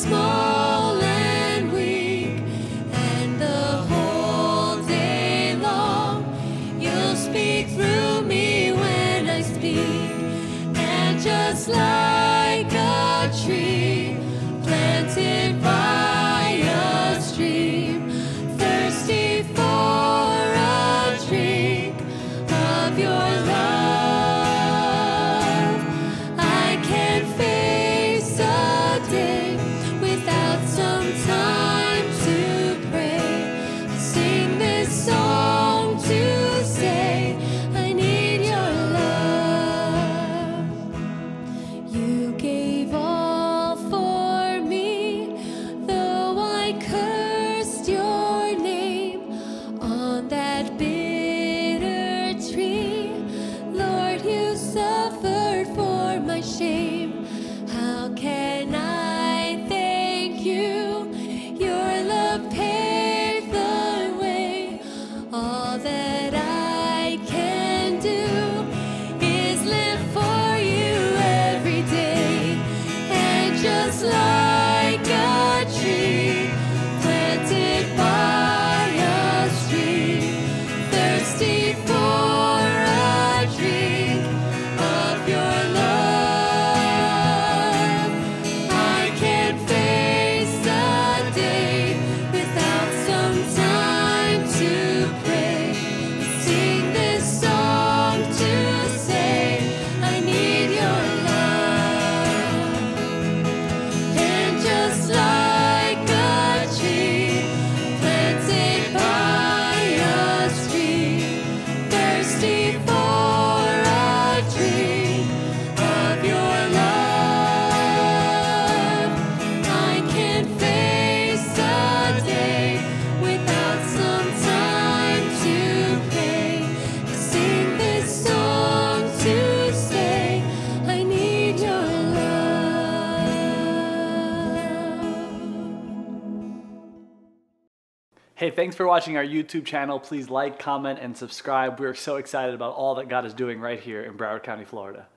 small and weak, and the whole day long you'll speak through me when I speak. And just like a tree planted by a stream, thirsty for a drink of your love, I can't face a day without some time to pray. I sing this song to say I need your love. You gave all for me, though I cursed your name on that bitter tree. Lord, you suffered for my shame. How can I thank you? Your love paved the way. All that I can do is live for you every day. And just like a tree planted by a stream, thirsty for a drink of your love, I can't face a day without some time to pray. I sing this song to say I need your love. And just like a tree planted by a stream, thirsty for a drink of your love, I can't face a day without some time to pray. I sing this song to say I need your love. Hey, thanks for watching our YouTube channel. Please like, comment, and subscribe. We're so excited about all that God is doing right here in Broward County, Florida.